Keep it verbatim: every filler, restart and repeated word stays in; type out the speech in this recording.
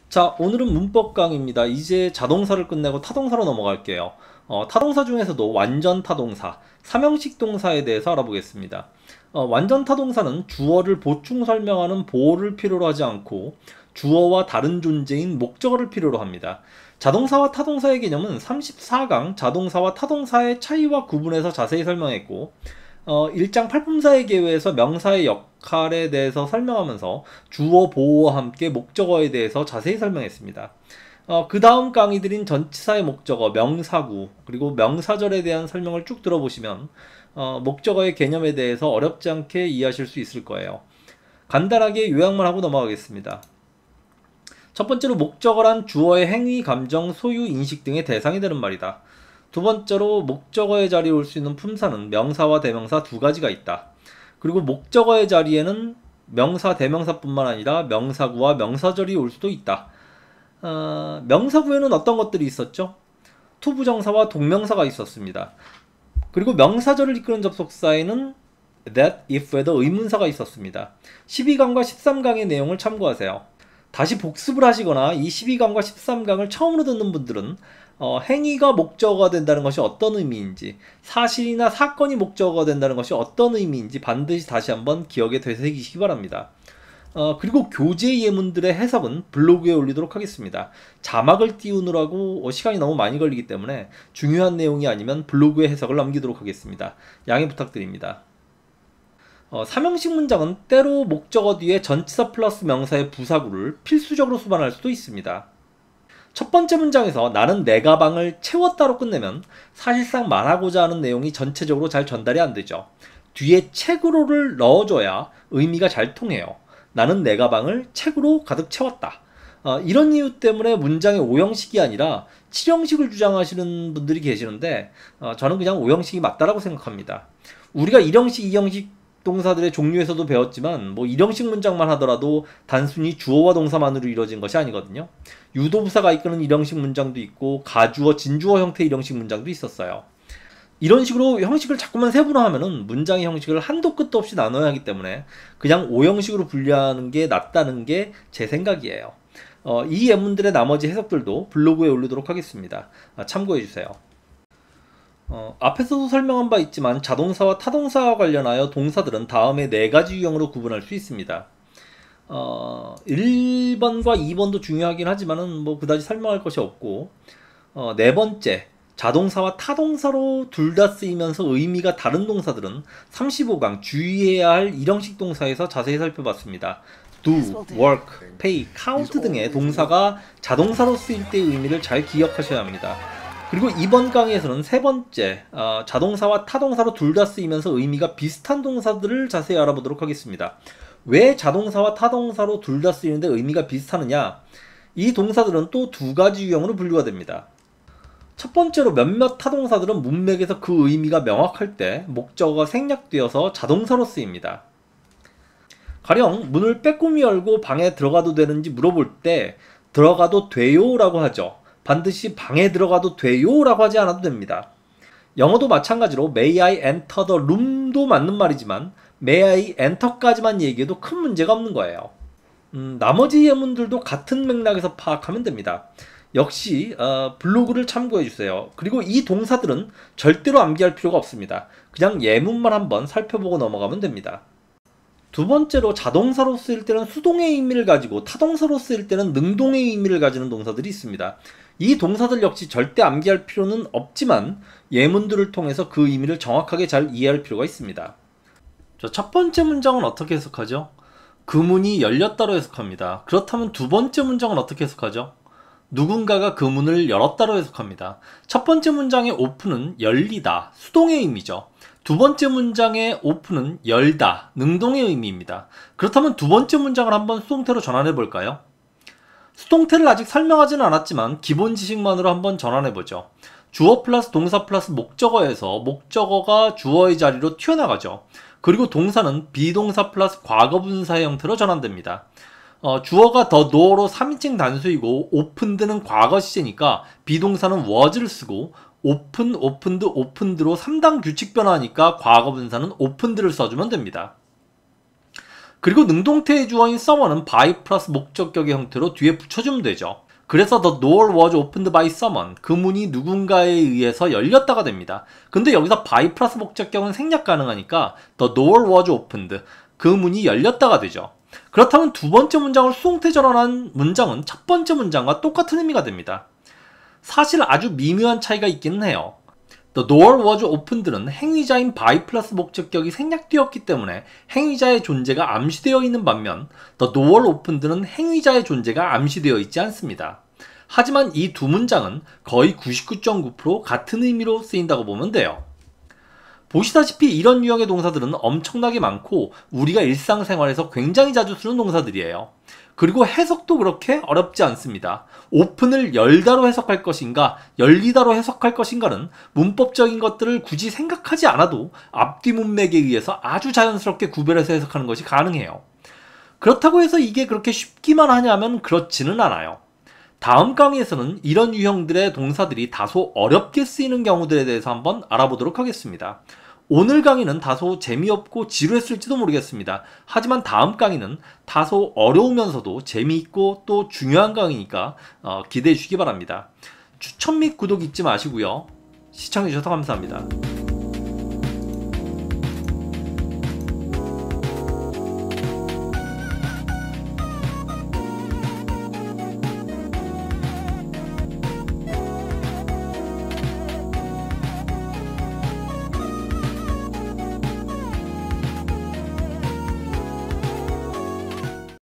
자, 오늘은 문법 강의입니다. 이제 자동사를 끝내고 타동사로 넘어갈게요. 어, 타동사 중에서도 완전 타동사, 삼형식 동사에 대해서 알아보겠습니다. 어, 완전 타동사는 주어를 보충 설명하는 보어를 필요로 하지 않고 주어와 다른 존재인 목적어를 필요로 합니다. 자동사와 타동사의 개념은 삼십사 강 자동사와 타동사의 차이와 구분해서 자세히 설명했고, 어, 일 장 팔품사의 계외에서 명사의 역할에 대해서 설명하면서 주어, 보어와 함께 목적어에 대해서 자세히 설명했습니다. 어, 그 다음 강의들인 전치사의 목적어, 명사구, 그리고 명사절에 대한 설명을 쭉 들어보시면 어, 목적어의 개념에 대해서 어렵지 않게 이해하실 수 있을 거예요. 간단하게 요약만 하고 넘어가겠습니다. 첫 번째로 목적어란 주어의 행위, 감정, 소유, 인식 등의 대상이 되는 말이다. 두 번째로 목적어의 자리에 올 수 있는 품사는 명사와 대명사 두 가지가 있다. 그리고 목적어의 자리에는 명사, 대명사뿐만 아니라 명사구와 명사절이 올 수도 있다. 어, 명사구에는 어떤 것들이 있었죠? 투부정사와 동명사가 있었습니다. 그리고 명사절을 이끄는 접속사에는 that, if에도 의문사가 있었습니다. 십이 강과 십삼 강의 내용을 참고하세요. 다시 복습을 하시거나 이 십이 강과 십삼 강을 처음으로 듣는 분들은 어, 행위가 목적어가 된다는 것이 어떤 의미인지, 사실이나 사건이 목적어가 된다는 것이 어떤 의미인지 반드시 다시 한번 기억에 되새기시기 바랍니다. 어, 그리고 교재 예문들의 해석은 블로그에 올리도록 하겠습니다. 자막을 띄우느라고 시간이 너무 많이 걸리기 때문에 중요한 내용이 아니면 블로그에 해석을 남기도록 하겠습니다. 양해 부탁드립니다. 어, 삼형식 문장은 때로 목적어 뒤에 전치사 플러스 명사의 부사구를 필수적으로 수반할 수도 있습니다. 첫 번째 문장에서 나는 내 가방을 채웠다로 끝내면 사실상 말하고자 하는 내용이 전체적으로 잘 전달이 안 되죠. 뒤에 책으로를 넣어줘야 의미가 잘 통해요. 나는 내 가방을 책으로 가득 채웠다. 어, 이런 이유 때문에 문장의 오형식이 아니라 칠형식을 주장하시는 분들이 계시는데 어, 저는 그냥 오형식이 맞다라고 생각합니다. 우리가 일형식, 이형식 동사들의 종류에서도 배웠지만 뭐 일형식 문장만 하더라도 단순히 주어와 동사만으로 이루어진 것이 아니거든요. 유도부사가 이끄는 일형식 문장도 있고 가주어, 진주어 형태의 일형식 문장도 있었어요. 이런 식으로 형식을 자꾸만 세분화하면은 문장의 형식을 한도 끝도 없이 나눠야 하기 때문에 그냥 오형식으로 분류하는 게 낫다는 게 제 생각이에요. 어, 이 예문들의 나머지 해석들도 블로그에 올리도록 하겠습니다. 아, 참고해주세요. 어, 앞에서도 설명한 바 있지만 자동사와 타동사와 관련하여 동사들은 다음에 네 가지 유형으로 구분할 수 있습니다. 어, 일 번과 이 번도 중요하긴 하지만은 뭐 그다지 설명할 것이 없고, 어, 네 번째, 자동사와 타동사로 둘 다 쓰이면서 의미가 다른 동사들은 삼십오 강 주의해야 할 일형식 동사에서 자세히 살펴봤습니다. do, work, pay, count 등의 동사가 자동사로 쓰일 때의 의미를 잘 기억하셔야 합니다. 그리고 이번 강의에서는 세 번째, 어, 자동사와 타동사로 둘 다 쓰이면서 의미가 비슷한 동사들을 자세히 알아보도록 하겠습니다. 왜 자동사와 타동사로 둘 다 쓰이는데 의미가 비슷하느냐? 이 동사들은 또 두 가지 유형으로 분류가 됩니다. 첫 번째로 몇몇 타동사들은 문맥에서 그 의미가 명확할 때 목적어가 생략되어서 자동사로 쓰입니다. 가령 문을 빼꼼히 열고 방에 들어가도 되는지 물어볼 때 들어가도 돼요 라고 하죠. 반드시 방에 들어가도 돼요 라고 하지 않아도 됩니다. 영어도 마찬가지로 May I enter the room도 맞는 말이지만 May I enter까지만 얘기해도 큰 문제가 없는 거예요. 음, 나머지 예문들도 같은 맥락에서 파악하면 됩니다. 역시 어, 블로그를 참고해주세요. 그리고 이 동사들은 절대로 암기할 필요가 없습니다. 그냥 예문만 한번 살펴보고 넘어가면 됩니다. 두 번째로 자동사로 쓰일 때는 수동의 의미를 가지고 타동사로 쓰일 때는 능동의 의미를 가지는 동사들이 있습니다. 이 동사들 역시 절대 암기할 필요는 없지만 예문들을 통해서 그 의미를 정확하게 잘 이해할 필요가 있습니다. 첫 번째 문장은 어떻게 해석하죠? 그 문이 열렸다로 해석합니다. 그렇다면 두 번째 문장은 어떻게 해석하죠? 누군가가 그 문을 열었다로 해석합니다. 첫 번째 문장의 open은 열리다, 수동의 의미죠. 두 번째 문장의 open은 열다, 능동의 의미입니다. 그렇다면 두 번째 문장을 한번 수동태로 전환해 볼까요? 수동태를 아직 설명하지는 않았지만 기본 지식만으로 한번 전환해 보죠. 주어 플러스 동사 플러스 목적어에서 목적어가 주어의 자리로 튀어나가죠. 그리고 동사는 비동사 플러스 과거분사의 형태로 전환됩니다. 어, 주어가 더 door로 삼 인칭 단수이고 opened는 과거 시제니까 비동사는 was를 쓰고 open, opened, opened로 삼 단 규칙 변화하니까 과거 분사는 opened를 써주면 됩니다. 그리고 능동태의 주어인 someone은 by 플러스 목적격의 형태로 뒤에 붙여주면 되죠. 그래서 the door was opened by someone. 그 문이 누군가에 의해서 열렸다가 됩니다. 근데 여기서 by 플러스 목적격은 생략 가능하니까 the door was opened. 그 문이 열렸다가 되죠. 그렇다면 두 번째 문장을 수동태 전환한 문장은 첫 번째 문장과 똑같은 의미가 됩니다. 사실 아주 미묘한 차이가 있기는 해요. The door was opened는 행위자인 by 플러스 목적격이 생략되었기 때문에 행위자의 존재가 암시되어 있는 반면 The door opened는 행위자의 존재가 암시되어 있지 않습니다. 하지만 이 두 문장은 거의 구십구 점 구 퍼센트 같은 의미로 쓰인다고 보면 돼요. 보시다시피 이런 유형의 동사들은 엄청나게 많고 우리가 일상생활에서 굉장히 자주 쓰는 동사들이에요. 그리고 해석도 그렇게 어렵지 않습니다. 오픈을 열다로 해석할 것인가 열리다로 해석할 것인가는 문법적인 것들을 굳이 생각하지 않아도 앞뒤 문맥에 의해서 아주 자연스럽게 구별해서 해석하는 것이 가능해요. 그렇다고 해서 이게 그렇게 쉽기만 하냐면 그렇지는 않아요. 다음 강의에서는 이런 유형들의 동사들이 다소 어렵게 쓰이는 경우들에 대해서 한번 알아보도록 하겠습니다. 오늘 강의는 다소 재미없고 지루했을지도 모르겠습니다. 하지만 다음 강의는 다소 어려우면서도 재미있고 또 중요한 강의니까 어, 기대해 주시기 바랍니다. 추천 및 구독 잊지 마시고요. 시청해 주셔서 감사합니다.